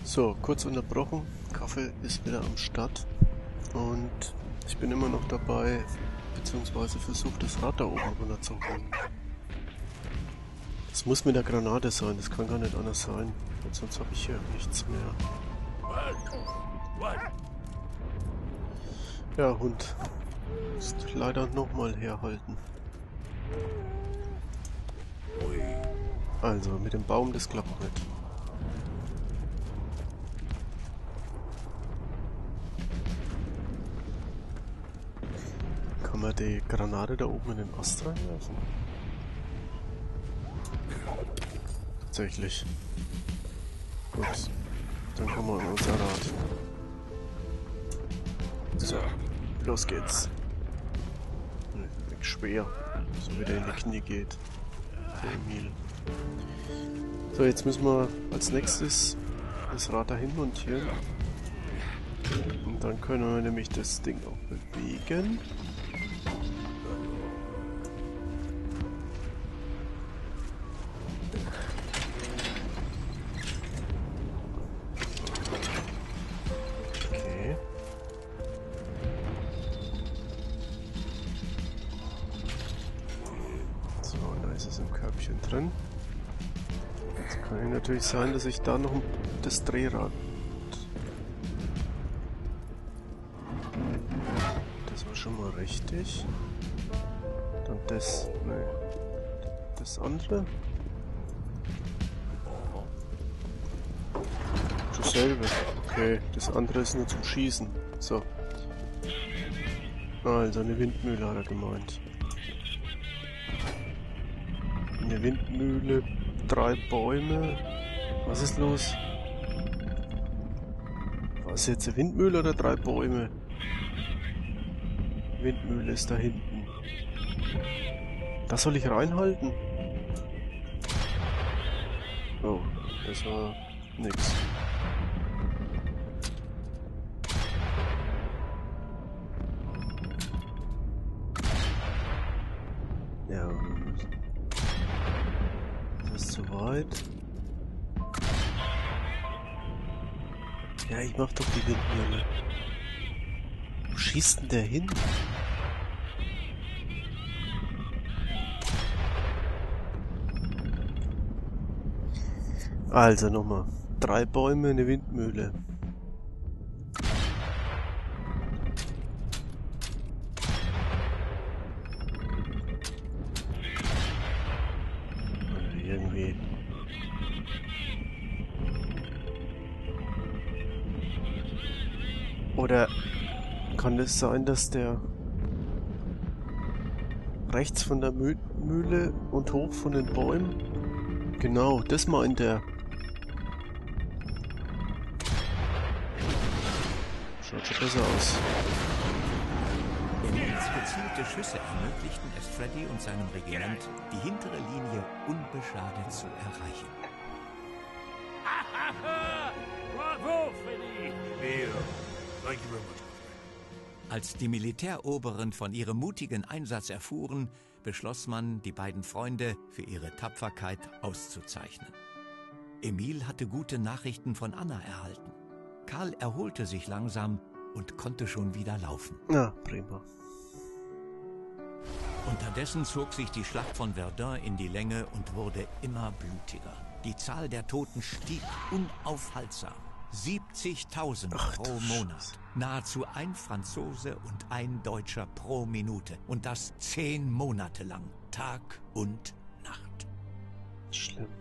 So, kurz unterbrochen. Kaffee ist wieder am Start und ich bin immer noch dabei, beziehungsweise versuche das Rad da oben runterzuholen. Das muss mit der Granate sein, das kann gar nicht anders sein, weil sonst habe ich hier nichts mehr. Ja, Hund. Musst leider nochmal herhalten. Also, mit dem Baum, das klappt nicht. Kann man die Granate da oben in den Ast reinwerfen? Tatsächlich. Gut. Dann kommen wir an unser Rad. So, los geht's. Weg schwer. So wie der in die Knie geht. Der Emil. So, jetzt müssen wir als nächstes das Rad dahin montieren. Und dann können wir nämlich das Ding auch bewegen. Okay. So, da ist es im Körbchen drin. Jetzt kann natürlich sein, dass ich da noch das Drehrad... Das war schon mal richtig. Dann das... Ne. Das andere. Dasselbe. Okay, das andere ist nur zum Schießen. So. Also eine Windmühle hat er gemeint. Eine Windmühle, 3 Bäume. Was ist los? War es jetzt eine Windmühle oder 3 Bäume? Windmühle ist da hinten. Das soll ich reinhalten? Oh, das war nix. Ja, das ist zu weit. Ja, ich mach doch die Windmühle. Wo schießt denn der hin? Also nochmal. 3 Bäume, eine Windmühle. Irgendwie. Oder kann es sein, dass der rechts von der Mühle und hoch von den Bäumen? Genau, das meint er. Schaut schon besser aus. Emils gezielte Schüsse ermöglichten es Freddy und seinem Regiment, die hintere Linie unbeschadet zu erreichen. Bravo, Freddy! Thank you very much. Als die Militäroberen von ihrem mutigen Einsatz erfuhren, beschloss man, die beiden Freunde für ihre Tapferkeit auszuzeichnen. Emil hatte gute Nachrichten von Anna erhalten. Karl erholte sich langsam und konnte schon wieder laufen. Na, prima. Unterdessen zog sich die Schlacht von Verdun in die Länge und wurde immer blutiger. Die Zahl der Toten stieg unaufhaltsam. 70.000 pro Monat. Nahezu ein Franzose und ein Deutscher pro Minute. Und das 10 Monate lang. Tag und Nacht. Schlimm.